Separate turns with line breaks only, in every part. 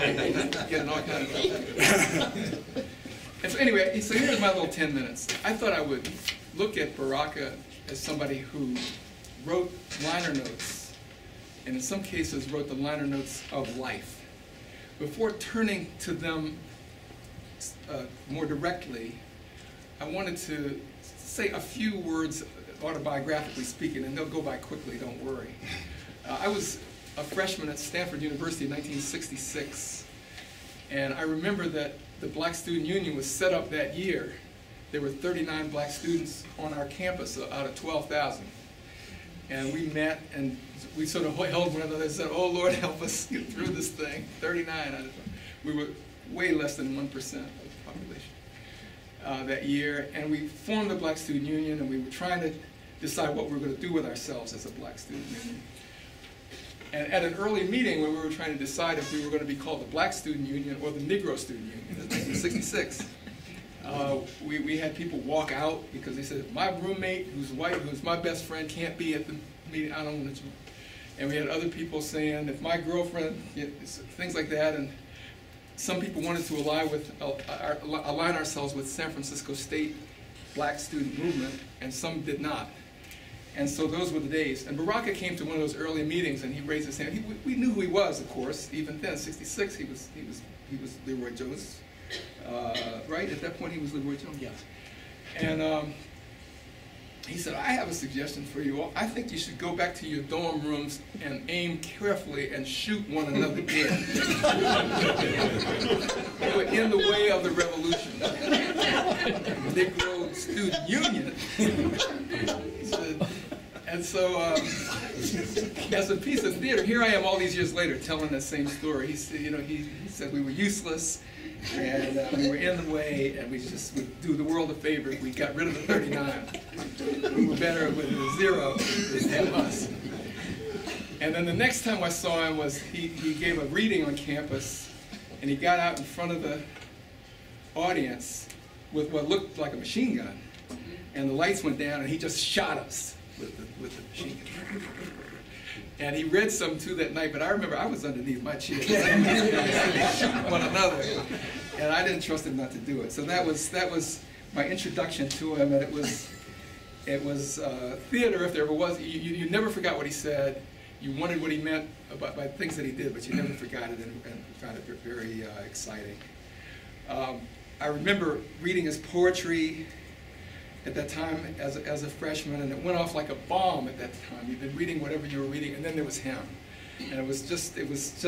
getting all kinds of And so anyway, so here's my little 10 minutes. I thought I would look at Baraka as somebody who wrote liner notes, and in some cases wrote the liner notes of life. Before turning to them more directly, I wanted to say a few words autobiographically speaking, and they'll go by quickly, don't worry. I was a freshman at Stanford University in 1966, and I remember that the Black Student Union was set up that year. There were 39 black students on our campus out of 12,000. And we met and we sort of held one another and said, oh Lord, help us get through this thing. 39, we were way less than 1% of the population that year. And we formed the Black Student Union, and we were trying to decide what we were going to do with ourselves as a Black Student Union. And at an early meeting when we were trying to decide if we were going to be called the Black Student Union or the Negro Student Union in 1966, we had people walk out because they said, my roommate who's white, who's my best friend, can't be at the meeting, I don't want to. And we had other people saying, if my girlfriend, things like that. And some people wanted to align ourselves with San Francisco State Black Student Movement, and some did not. And so those were the days. And Baraka came to one of those early meetings, and he raised his hand. We knew who he was, of course. Even then, '66, he was Leroy Jones, right? At that point, he was Leroy Jones.
Yeah.
And he said, "I have a suggestion for you all. I think you should go back to your dorm rooms and aim carefully and shoot one another dead. They were in the way of the revolution." The Negro Student Union. He said, and so, as a piece of theater, here I am all these years later telling that same story. He said, he said we were useless, and we were in the way, and we just would do the world a favor if we got rid of the 39. We were better with a 0 than have us. And then the next time I saw him was he gave a reading on campus, and he got out in front of the audience with what looked like a machine gun, and the lights went down, and he just shot us with the machine gun. And he read some too that night, but I remember I was underneath my chair. Shooting one another, and I didn't trust him not to do it. So that was my introduction to him, and it was theater if there ever was. You never forgot what he said. You wondered what he meant by things that he did, but you never forgot it, and found it very exciting. I remember reading his poetry at that time as a freshman, and it went off like a bomb at that time. You'd been reading whatever you were reading, and then there was him, and it was just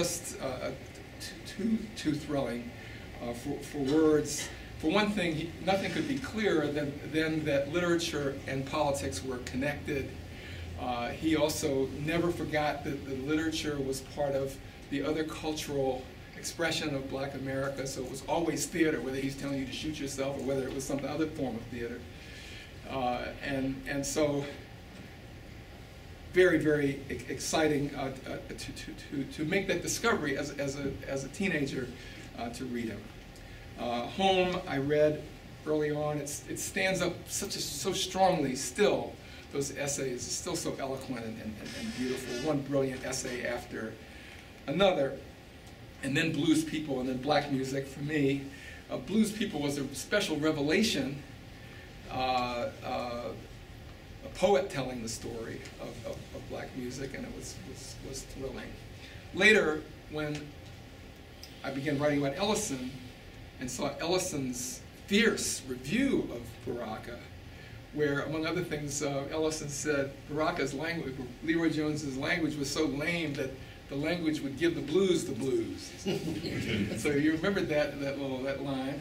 too thrilling for words. For one thing, nothing could be clearer than that literature and politics were connected. He also never forgot that the literature was part of the other cultural expression of Black America, so it was always theater, whether he's telling you to shoot yourself or whether it was some other form of theater. And so very, very exciting to make that discovery as a teenager to read him. Home, I read early on. It stands up so strongly still. Those essays are still so eloquent and beautiful. One brilliant essay after another. And then Blues People, and then black music for me. Blues People was a special revelation. A poet telling the story of black music, and it was thrilling. Later, when I began writing about Ellison and saw Ellison's fierce review of Baraka, where, among other things, Ellison said Baraka's language, Leroy Jones's language, was so lame that the language would give the blues the blues. So you remembered that line.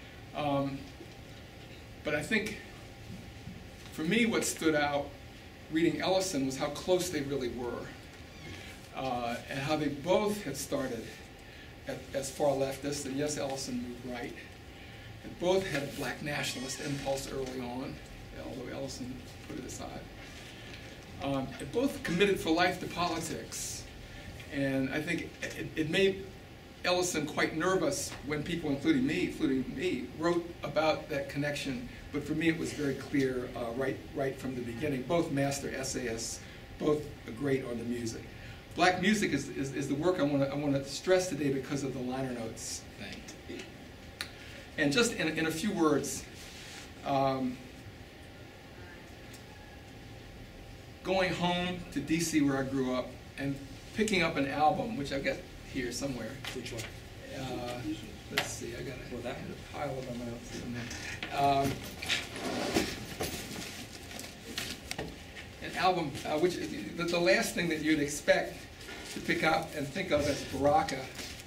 But I think, for me, what stood out reading Ellison was how close they really were, and how they both had started as far leftists, and yes, Ellison moved right, and both had a black nationalist impulse early on, although Ellison put it aside. And both committed for life to politics, and I think it made Ellison quite nervous when people, including me, wrote about that connection. But for me, it was very clear right from the beginning. Both master essayists, both great on the music. black music is the work I want to stress today because of the liner notes thing. And just in a few words, going home to DC where I grew up and picking up an album, which I've got here somewhere.
Which one?
Let's see, I got
Well, that
a pile of them out somewhere. An album, which the last thing that you'd expect to pick up and think of as Baraka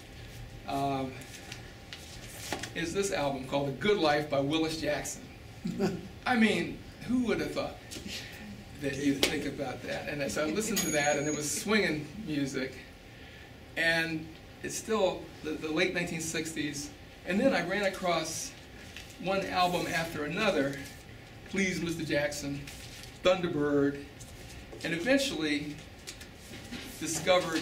is this album called The Good Life by Willis Jackson. I mean, who would have thought that you'd think about that? And so I listened to that, and it was swinging music, and it's still the late 1960s. And then I ran across one album after another, Please Mr. Jackson, Thunderbird, and eventually discovered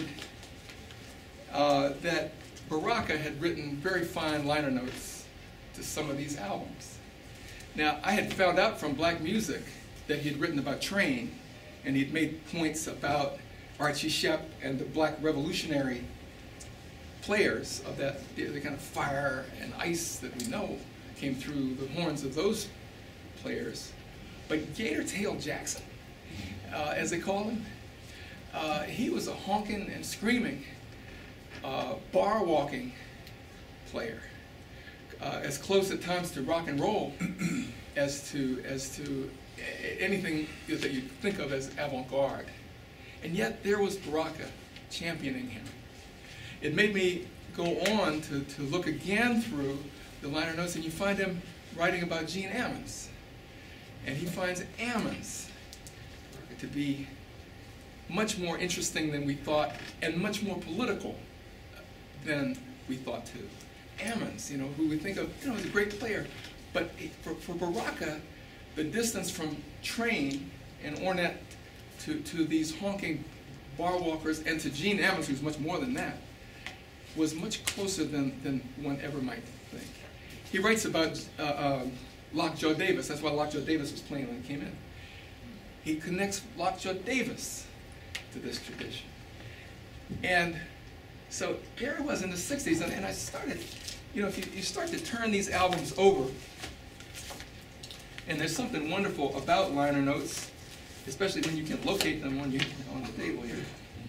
that Baraka had written very fine liner notes to some of these albums. Now, I had found out from black music that he had written about Train, and he'd made points about Archie Shepp and the black revolutionary players of that, the kind of fire and ice that we know came through the horns of those players. But Gator Tail Jackson, as they call him, he was a honking and screaming, bar walking player, as close at times to rock and roll as to anything that you think of as avant-garde. And yet there was Baraka championing him. It made me go on to look again through the liner notes, and you find him writing about Gene Ammons. And he finds Ammons to be much more interesting than we thought, and much more political than we thought too. Ammons, you know, who we think of, you know, as a great player. But for Baraka, the distance from Train and Ornette to these honking bar walkers, and to Gene Ammons, who's much more than that, was much closer than one ever might think. He writes about Lockjaw Davis. That's why Lockjaw Davis was playing when he came in. He connects Lockjaw Davis to this tradition. And so there it was in the 60s, and I started, you know, if you start to turn these albums over, and there's something wonderful about liner notes, especially when you can locate them on the table here.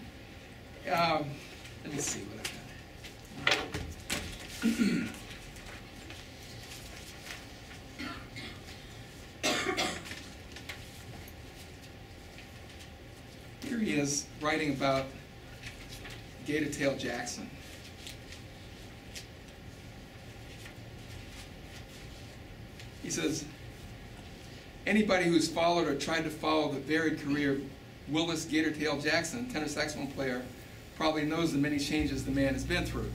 Let me see what I've got. Here he is writing about Gator Tail Jackson. He says, anybody who's followed or tried to follow the varied career of Willis Gator Tail Jackson, tenor saxophone player, probably knows the many changes the man has been through.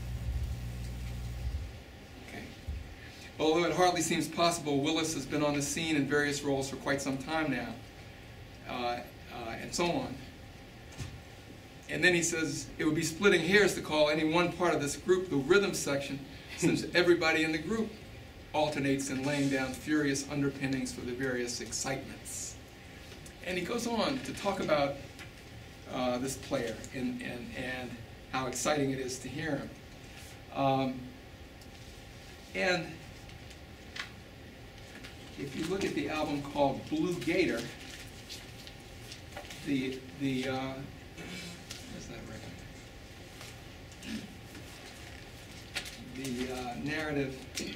Okay. Although it hardly seems possible, Willis has been on the scene in various roles for quite some time now, and so on. And then he says, it would be splitting hairs to call any one part of this group the rhythm section, since everybody in the group alternates in laying down furious underpinnings for the various excitements. And he goes on to talk about this player and how exciting it is to hear him. And if you look at the album called Blue Gator, where's that record? The narrative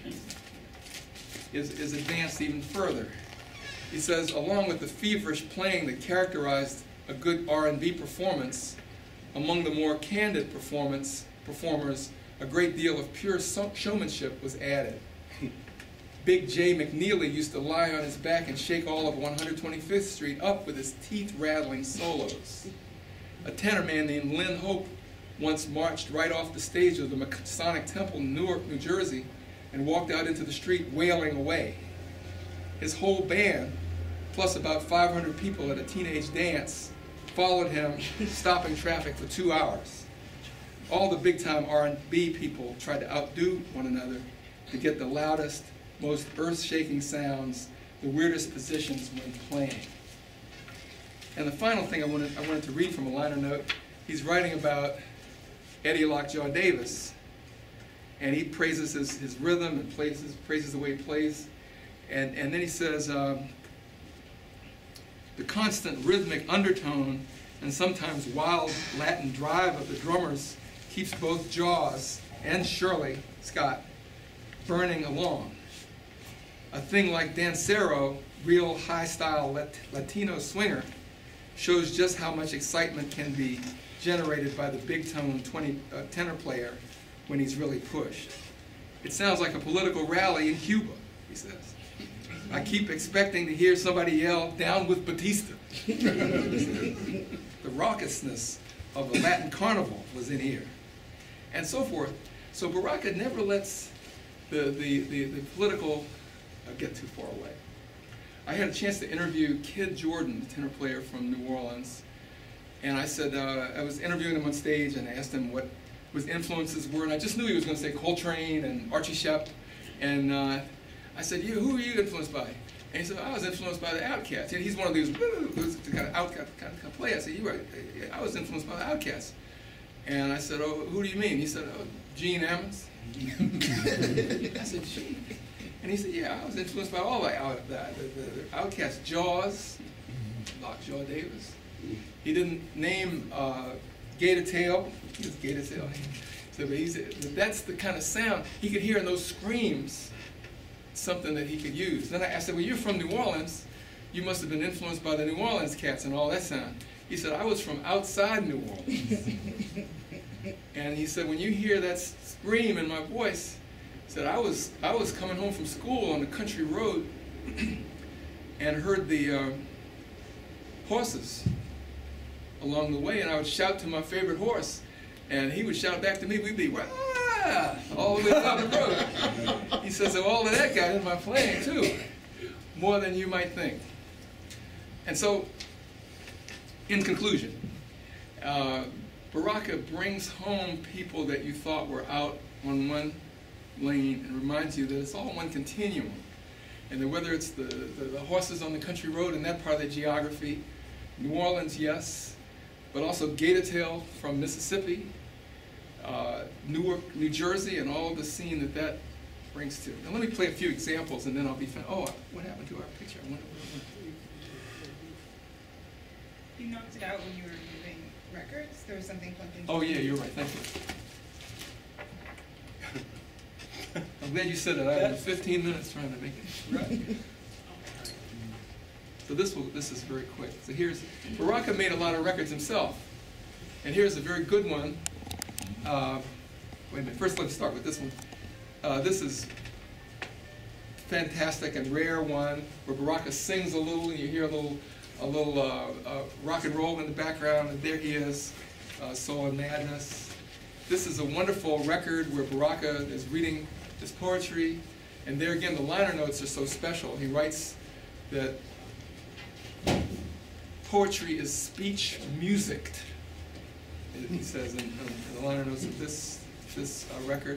is advanced even further. He says, along with the feverish playing that characterized a good R&B performance, among the more candid performers, a great deal of pure showmanship was added. Big J McNeely used to lie on his back and shake all of 125th Street up with his teeth-rattling solos. A tenor man named Lynn Hope once marched right off the stage of the Masonic Temple in Newark, New Jersey, and walked out into the street wailing away. His whole band, plus about 500 people at a teenage dance, followed him, stopping traffic for 2 hours. All the big-time R&B people tried to outdo one another to get the loudest, most earth-shaking sounds, the weirdest positions when playing. And the final thing I wanted to read from a liner note he's writing about Eddie Lockjaw Davis, and he praises his rhythm and praises the way he plays, and then he says, the constant rhythmic undertone and sometimes wild Latin drive of the drummers keeps both Jaws and Shirley Scott burning along. A thing like Dancero, real high-style Latino swinger, shows just how much excitement can be generated by the big-tone tenor player when he's really pushed. It sounds like a political rally in Cuba, he says. I keep expecting to hear somebody yell, "Down with Batista." The raucousness of the Latin carnival was in here, and so forth. So Baraka never lets the political get too far away. I had a chance to interview Kid Jordan, the tenor player from New Orleans, and I said, I was interviewing him on stage, and I asked him what his influences were, and I just knew he was going to say Coltrane and Archie Shepp, and I said, who are you influenced by? And he said, I was influenced by the Outcasts. And he's one of these kind of play. I said, I was influenced by the Outcasts. And I said, oh, who do you mean? He said, oh, Gene Ammons. I said, Gene? And he said, yeah, I was influenced by all the Outcasts. Jaws, Lockjaw Davis. He didn't name Gator Tail. He was Gator Tail. So, but that's the kind of sound he could hear in those screams. Something that he could use. Then I said, well, you're from New Orleans. You must have been influenced by the New Orleans cats and all that sound. He said, I was from outside New Orleans. And he said, when you hear that scream in my voice, he said, I was coming home from school on the country road and heard the horses along the way, and I would shout to my favorite horse, and he would shout back to me. We'd be, "Wah!" all the way down the road. He says, so all of that got in my playing too, more than you might think. And so, in conclusion, Baraka brings home people that you thought were out on one lane and reminds you that it's all one continuum. And that whether it's the horses on the country road and that part of the geography, New Orleans, yes, but also Gatortail from Mississippi, Newark, New Jersey, and all of the scene that brings to. Now let me play a few examples, and then I'll be finished. Oh, what happened to our picture? I wonder
You knocked it out when you were moving records. There was something plugged in.
Oh yeah, you're right. Thank you. I'm glad you said that. I had 15 minutes trying to make it right. So this is very quick. So here's Baraka made a lot of records himself, and here's a very good one. Wait a minute. First, let's start with this one. This is fantastic and rare one where Baraka sings a little, and you hear a little rock and roll in the background, and there he is, Soul and Madness. This is a wonderful record where Baraka is reading his poetry, and there again the liner notes are so special. He writes that poetry is speech musiced. He says in the liner notes of this record.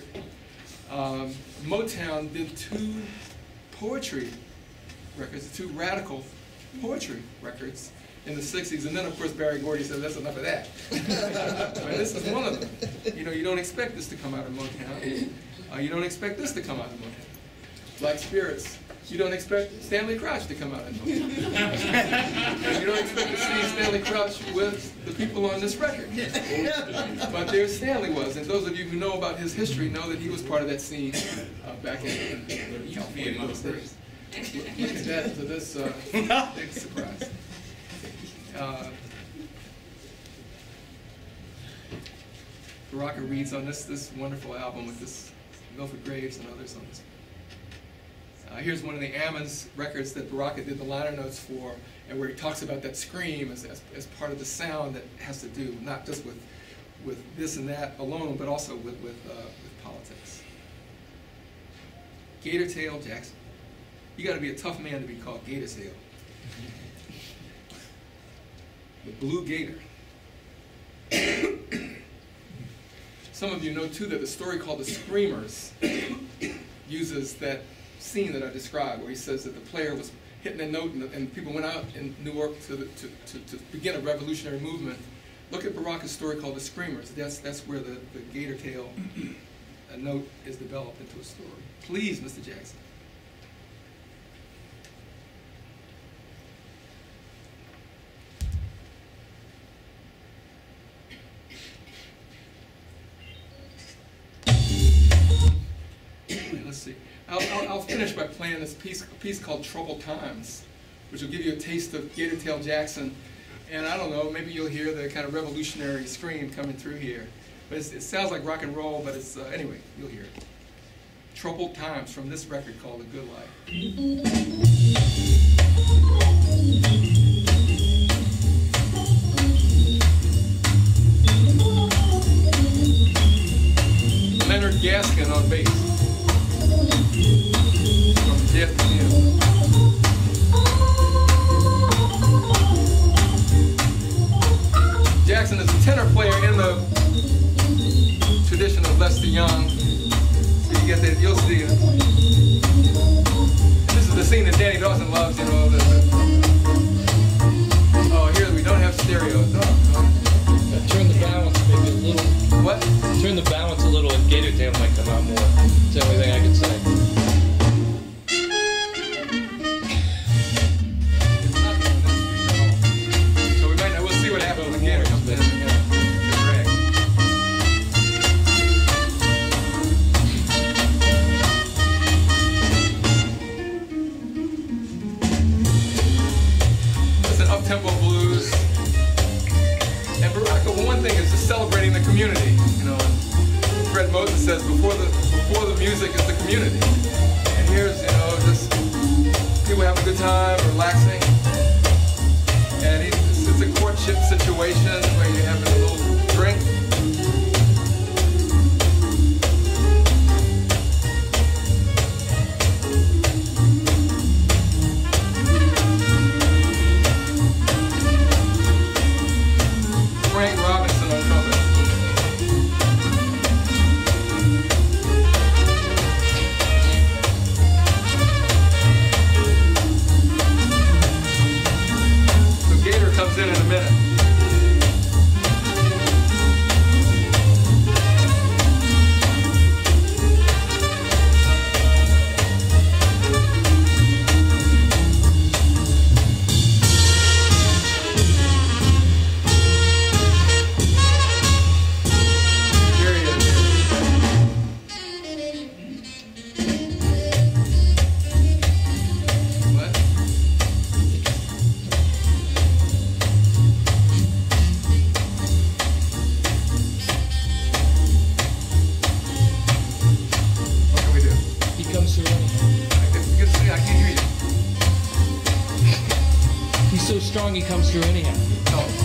Motown did 2 poetry records, 2 radical poetry records in the 60s, and then of course Barry Gordy said that's enough of that. And this is one of them. You know, you don't expect this to come out of Motown. You don't expect this to come out of Motown. Black Spirits. You don't expect Stanley Crouch to come out of Motown. You don't expect to see Stanley Crouch with the people on this record. But there Stanley was, and those of you who know about his history know that he was part of that scene back in California in those days. Look at that, to this big surprise. Baraka reads on this wonderful album with this Milford Graves and others on this. Here's one of the Ammons records that Baraka did the liner notes for, and where he talks about that scream as part of the sound that has to do not just with this and that alone, but also with politics. Gatortail Jackson. You got to be a tough man to be called Gatortail. The Blue Gator. Some of you know too that the story called The Screamers uses that scene that I described, where he says that the player was hitting a note and people went out in Newark to begin a revolutionary movement look at Baraka's story called The Screamers. That's where the gator tail note is developed into a story. Please, Mr. Jackson. Let's see. I'll finish by playing this piece called Troubled Times, which will give you a taste of Gator Tail Jackson. And I don't know, maybe you'll hear the kind of revolutionary scream coming through here. But it sounds like rock and roll, but it's, anyway, you'll hear it. Troubled Times from this record called The Good Life. Leonard Gaskin on bass. From Jeff Neal. Jackson is a tenor player in the tradition of Lester Young. So you get that, you'll see it. And this is the scene that Danny Dawson loves, you know. Oh, here we don't have stereo.
Turn the balance maybe a little.
What?
Turn the balance a little and Gator Tail might come out more. That's the only thing I can say. Tempo blues. And Baraka, well, one thing is just celebrating the community. You know, Fred Moses says before the music is the community. And here's, you know, just people having a good time, relaxing. And it's a courtship situation where you're having a little drink. In a minute. Here he is. What? So strong he comes through anyhow.
Oh.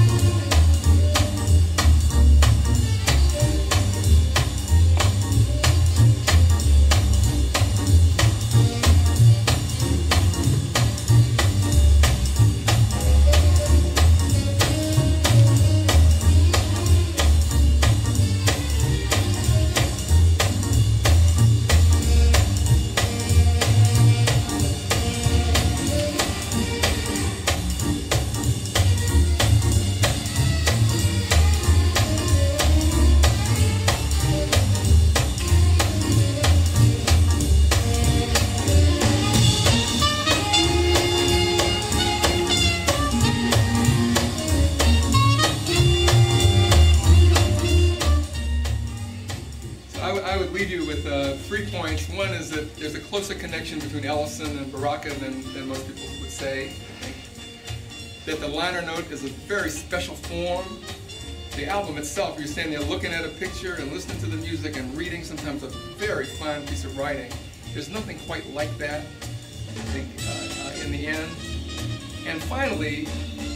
I would leave you with 3 points. One is that there's a closer connection between Ellison and Baraka than most people would say. I think that the liner note is a very special form. The album itself, you're standing there looking at a picture and listening to the music and reading sometimes a very fine piece of writing. There's nothing quite like that, I think, in the end. And finally,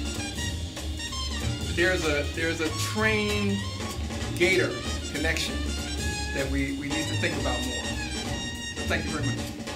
there's a train gator connection that we need to think about more. So thank you very much.